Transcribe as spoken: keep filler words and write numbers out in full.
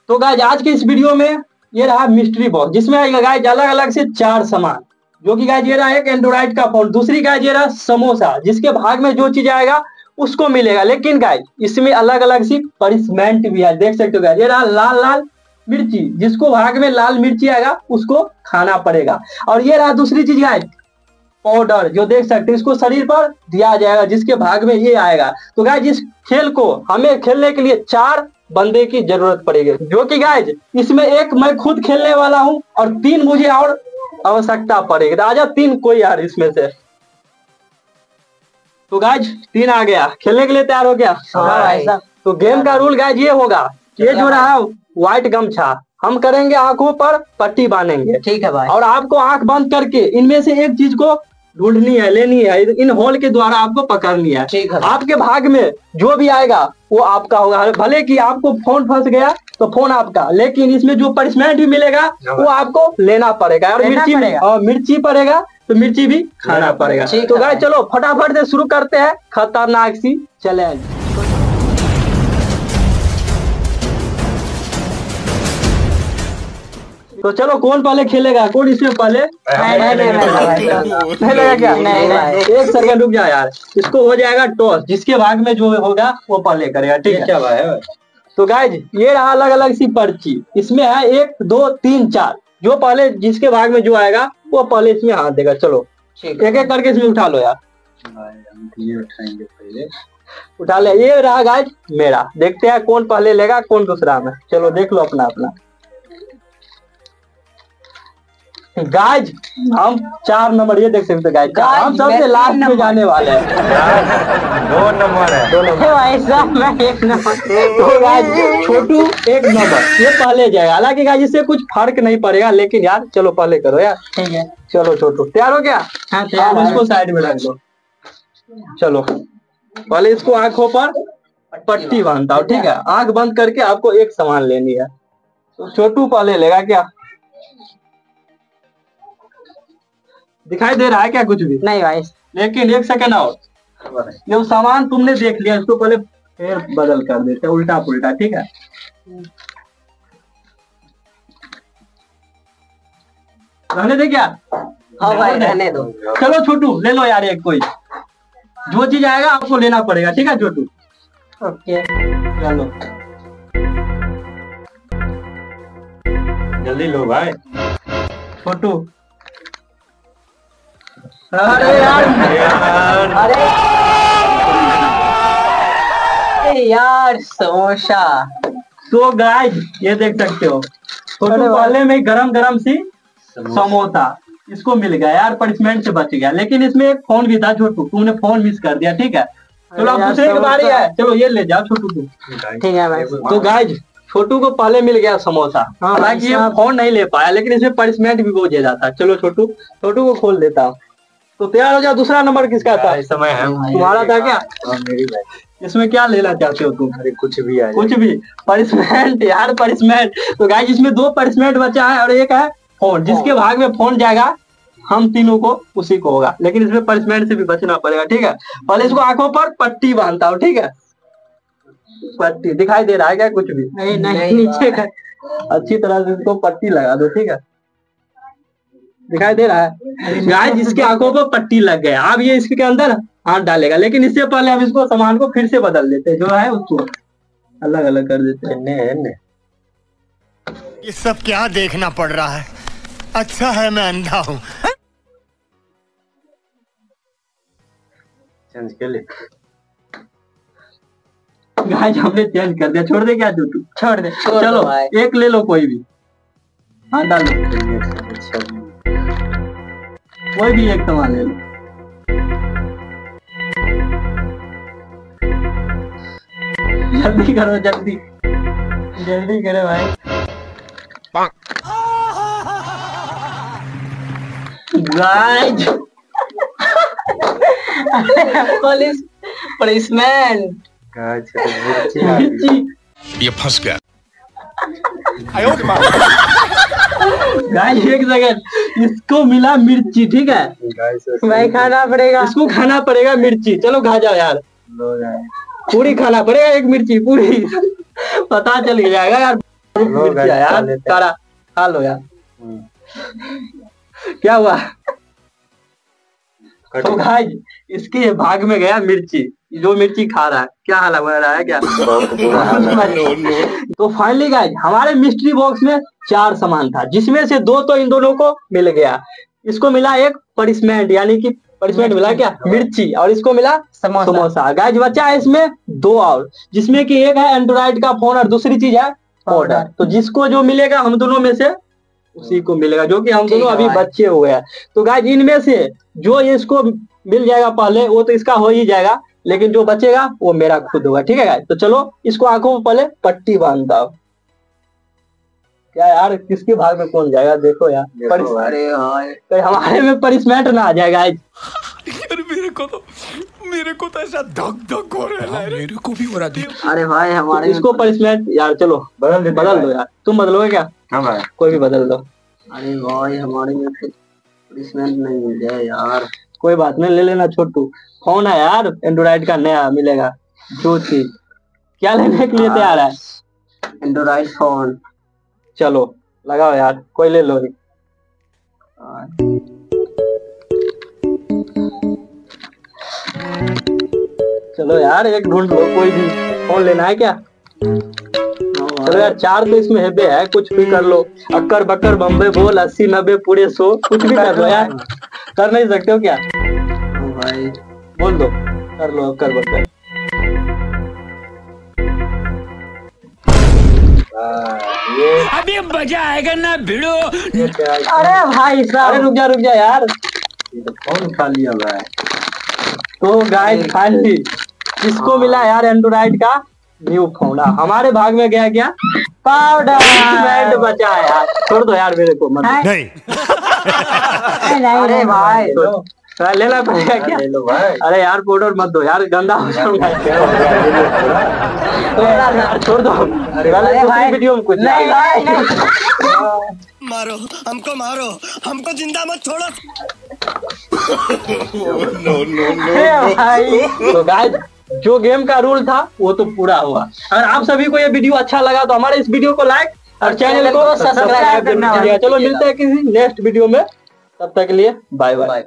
तो गाइज आज के इस वीडियो में ये रहा मिस्ट्री बॉक्स, जिसमें गाइज अलग अलग से चार सामान, जो कि गाइज ये रहा एक एंड्रॉइड का फोन, दूसरी गाइज ये रहा समोसा, जिसके भाग में जो चीज आएगा उसको मिलेगा। लेकिन गाइज इसमें अलग अलग सी पनिशमेंट भी है, देख सकते हो गाइज। ये रहा लाल लाल मिर्ची, जिसको भाग में लाल मिर्ची आएगा उसको खाना पड़ेगा। और ये रहा दूसरी चीज गाइज पाउडर, जो देख सकते हैं इसको शरीर पर दिया जाएगा, जिसके भाग में ये आएगा। तो गाइज इस खेल को हमें खेलने के लिए चार बंदे की जरूरत पड़ेगी, जो कि गाइज इसमें एक मैं खुद खेलने वाला हूं और तीन मुझे और आवश्यकता पड़ेगी। तो आजा तीन कोई यार इसमें से। तो गाइज तीन आ गया, खेलने के लिए तैयार हो गया? हाँ भाई साहब। तो गेम का रूल गाइज ये होगा, ये जो रहा व्हाइट गमछा हम करेंगे, आंखों पर पट्टी बांधेंगे, ठीक है भाई। और आपको आंख बंद करके इनमें से एक चीज को ढूंढनी है, लेनी है, इन होल के द्वारा आपको पकड़नी है। ठीक है। आपके भाग में जो भी आएगा वो आपका होगा। भले कि आपको फोन फंस गया तो फोन आपका, लेकिन इसमें जो पनिशमेंट भी मिलेगा वो आपको लेना पड़ेगा। और मिर्ची में और मिर्ची पड़ेगा तो मिर्ची भी खाना पड़ेगा। तो गाइस चलो फटाफट से शुरू करते हैं खतरनाक सी चैलेंज। तो चलो कौन पहले खेलेगा, कौन इसमें पहले? नहीं नहीं नहीं नहीं लगा क्या? नहीं नहीं एक सेकंड रुक जा यार, इसको हो जाएगा टॉस, जिसके भाग में जो होगा वो पहले करेगा, ठीक है? क्या भाई? तो गाइज ये रहा अलग अलग सी पर्ची, इसमें है एक दो तीन चार, जो पहले जिसके भाग में जो आएगा वो पहले इसमें हाथ देगा। चलो एक एक करके इसमें उठा लो यार, ये उठाएंगे पहले, उठा ले। ये रहा गाइज मेरा, देखते हैं कौन पहले लेगा कौन दूसरा में। चलो देख लो अपना अपना। गाइज हम चार नंबर, ये देख सकते गाइज हम सबसे लास्ट में जाने वाले हैं। दो नंबर है, दो नंबर भाई साहब, मैं एक नंबर। तो गाइज छोटू एक नंबर, ये पहले जाएगा। हालांकि गाइज इससे कुछ फर्क नहीं पड़ेगा, लेकिन यार चलो पहले करो यार। ठीक है चलो छोटू तैयार हो गया? हाँ तैयार है। इसको साइड में रख दो। चलो पहले इसको आंखों पर पट्टी बांधता हूँ, ठीक है? आंख बंद करके आपको एक सामान लेनी है। तो छोटू पहले लेगा क्या? दिखाई दे रहा है क्या कुछ भी? नहीं भाई। लेकिन एक सेकंड और, ये सामान तुमने देख लिया, इसको पहले फिर बदल कर देते, उल्टा पुल्टा, ठीक है? रहने दे क्या? हाँ भाई रहने दो। चलो छोटू ले लो यार एक कोई, जो चीज आएगा आपको लेना पड़ेगा, ठीक है छोटू? ओके चलो जल्दी लो भाई। छोटू। अरे यार यार अरे यार समोसा। तो गाइस ये देख सकते हो, छोटू पहले में गरम गरम सी समोसा इसको मिल गया यार, पनिशमेंट से बच गया। लेकिन इसमें एक फोन भी था छोटू, तुमने फोन मिस कर दिया, ठीक है? चलो अब दूसरे की बारी है, चलो ये ले जाओ छोटू को। ठीक है भाई। तो गाइज छोटू को पहले मिल गया समोसा, हालांकि ये फोन नहीं ले पाया, लेकिन इसमें पनिशमेंट भी बहुत ज्यादा था। चलो छोटू छोटू को खोल देता हूँ। तो तैयार हो जाओ। दूसरा नंबर किसका था? समय है तुम्हारा था क्या? मेरी भाई। इसमें क्या लेना चाहते हो तुम? अरे कुछ भी आ कुछ भी पनिशमेंट यार, पनिशमेंट। तो गाइस इसमें दो पनिशमेंट बचा है और एक है फोन, जिसके भाग में फोन जाएगा हम तीनों को उसी को होगा। लेकिन इसमें पनिशमेंट से भी बचना पड़ेगा, ठीक है? पहले इसको आंखों पर पट्टी बांधता हूँ, ठीक है? पट्टी दिखाई दे रहा है क्या कुछ भी? नहीं नहीं नीचे का। अच्छी तरह से इसको पट्टी लगा दो, ठीक है? दिखाई दे रहा है गाइस, इसके आंखों पर पट्टी लग गया। अब ये इसके अंदर हाथ डालेगा, लेकिन इससे पहले हम इसको सामान को फिर से बदल देते हैं, जो है उसको अलग अलग कर देते हैं। ने, ने। ये सब क्या देखना पड़ रहा है? अच्छा है मैं अंधा हूँ। चेंज कर ले गाइस हमने चेंज कर दिया, छोड़ दे क्या छोटू? छोड़ दे। चलो एक ले लो कोई भी, हाँ डालो कोई भी एक सामान ले लो। जल्दी करो जल्दी जल्दी करो भाई। गाइस पुलिस पुलिसमैन मिर्ची। ये फंस गया। गाइस एक सेकंड, इसको मिला मिर्ची, ठीक है? भाई खाना पड़ेगा, इसको खाना पड़ेगा मिर्ची। चलो खा जाओ यार, पूरी खाना पड़ेगा, एक मिर्ची पूरी। पता चल जाएगा यार। मिर्ची है यार, कारा खा लो यार। क्या हुआ? तो गाइस इसके भाग में गया मिर्ची, जो मिर्ची खा रहा है। क्या हाल हो रहा है क्या? तो फाइनली गाइस हमारे मिस्ट्री बॉक्स में चार सामान था, जिसमें से दो तो इन दोनों को मिल गया। इसको मिला एक पनिशमेंट, यानी कि पनिशमेंट मिला क्या, मिर्ची, और इसको मिला समोसा। गाइस बचा है इसमें दो और, जिसमें कि एक है एंड्रॉइड का फोन और दूसरी चीज है पाउडर। तो जिसको जो मिलेगा हम दोनों में से उसी को मिलेगा, जो कि हम दोनों अभी बच्चे हुए हैं। तो गाइस इनमें से जो इसको मिल जाएगा पहले वो तो इसका हो ही जाएगा, लेकिन जो बचेगा वो मेरा खुद होगा। ठीक है गाइस, तो चलो इसको आंखों में पहले पट्टी बांधता हूँ। क्या यार, किसके भाग में कौन जाएगा? देखो यार, देखो अरे तो हमारे में पनिशमेंट ना आ जाएगा। अरे मेरे को तो मेरे को तो ऐसा धक धक हो रहा है, मेरे को भी हो रहा है। अरे भाई हमारे इसको पनिशमेंट यार, चलो बदल दे बदल दो यार। तुम बदलोगे क्या? हाँ भाई, कोई भी बदल दो। अरे भाई हमारे में पनिशमेंट नहीं मिल जाए यार। कोई बात नहीं, ले लेना छोटू। फोन है यार एंड्रॉइड का, नया मिलेगा जो चीज। क्या लेने के लिए तैयार है? Android phone. चलो लगाओ यार, कोई ले लो। चलो यार एक ढूंढ लो, कोई भी फोन लेना है क्या? चलो यार, चार तो इसमें हेबे है, कुछ भी कर लो। अक्कर बक्कर बम्बे बोल, अस्सी नब्बे पूरे सौ, कुछ भी कर लो यार। कर नहीं सकते हो क्या? भाई बोल दो, कर लो अक्कर बक्कर। ये अभी मजा आएगा ना भिड़ो। ये क्या है? अरे भाई अरे साहब, रुक जा रुक जा यार। ये तो कौन खा लिया भाई? तो गाइस फाइनली किसको मिला यार एंड्रॉइड का न्यू फोन? हमारे भाग में गया क्या? पाउडर बचा है यार। छोड़ दो यार मेरे को, मत नहीं अरे भाई तो लेना पड़ेगा क्या? ले लो भाई। अरे यार पाउडर मत दो यार, गंदा हो जाऊंगा। यार छोड़ दो। अरे भाई वीडियो में कुछ नहीं भाई नहीं। मारो हमको, मारो हमको, जिंदा मत छोड़ो। अरे भाई तो गाइस जो गेम का रूल था वो तो पूरा हुआ। अगर आप सभी को ये वीडियो अच्छा लगा तो हमारे इस वीडियो को लाइक और चैनल को सब्सक्राइब करना। चलो मिलते हैं किसी नेक्स्ट वीडियो में, तब तक के लिए बाय बाय।